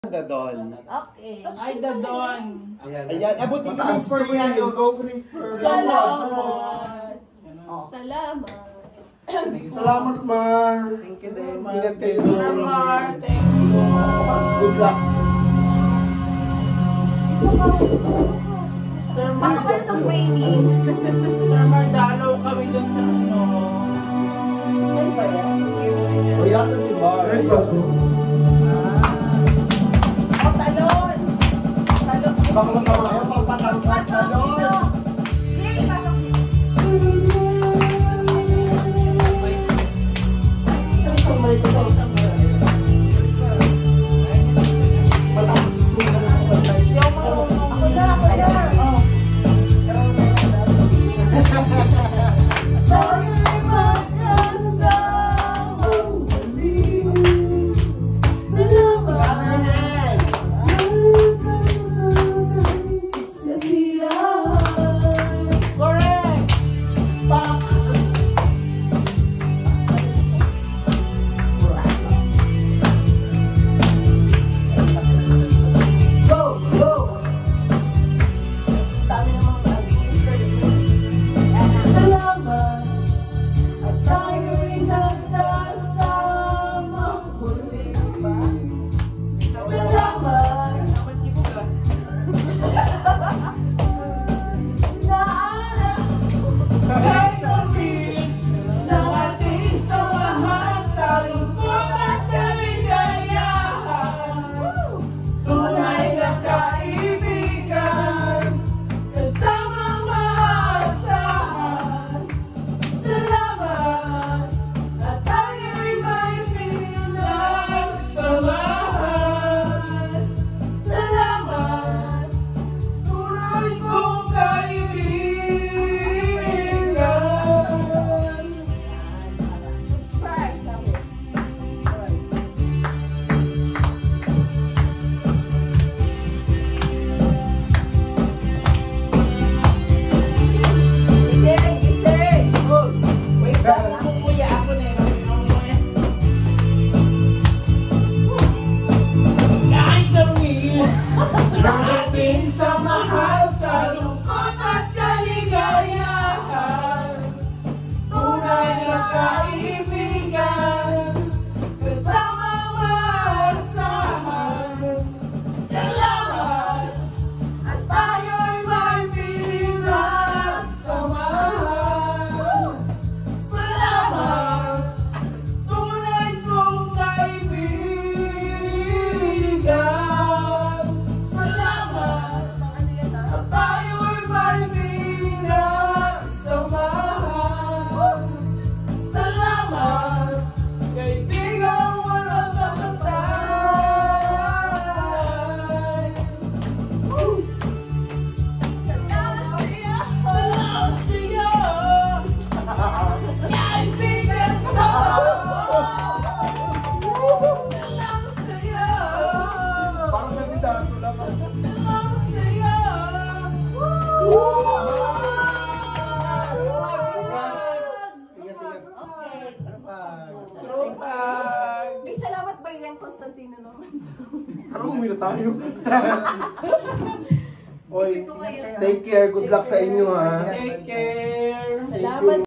Dadon. Okay. Ay, Dadon. Ayan. Abot ni Mataas Crisper to yan. yan. Go, Crisper. Salamat. Salamat. Salamat, Mar. Thank you din. Ingat kayo. Sir Mar, thank you. Good luck. Sir Mar, Pasok kayo sa framing. Sir Mar, dalaw kami dun sa ano. Ano ba yan? O, yasa si Mar. Ay, bago. Oh, talon. Talon. Baka magkamayan, pampatangkas. Pasok dito. Sige, pasok dito. Isang may ko sa isang may. Mataas ko na sa may. Ako na, ako na. Oh. Tayo'y magkasamang muli. Salamat. Correct. Go, go. Dami namang salamat at tayo'y nagkasamang muli. Salamat. Kahit tamis ng ating samahan sa lungkot at kaligayahan, tunay na kaibigan, kasamang maaasahan. Salamat at tayo'y may pinagsamahan. Salamat, tunay kong kaibigan. Subscribe kami. Gising, gising. Wait lang, ako kuya, ako na yun. Kahit tamis. Nakating Sa mahal, sa lungkot at kaligayahan, tunay na kaibigan, kasamang maasahan. Salamat at tayo'y may pinagsamahan. Salamat, tunay kong kaibigan. Salamat at tayo'y may pinagsamahan. Salamat, kaibigang walang kamatay. Salamat sa'yo! Salamat sa'yo! Kaibigan ko! Salamat sa'yo! Parang kandidato lang. Salamat sa'yo! Ingat. Okay. Tropag! May salamat ba yung Constantino naman? Tara, umino tayo. Oy, Ito kayo. take care. Good luck sa inyo, ha. Take care! Salamat.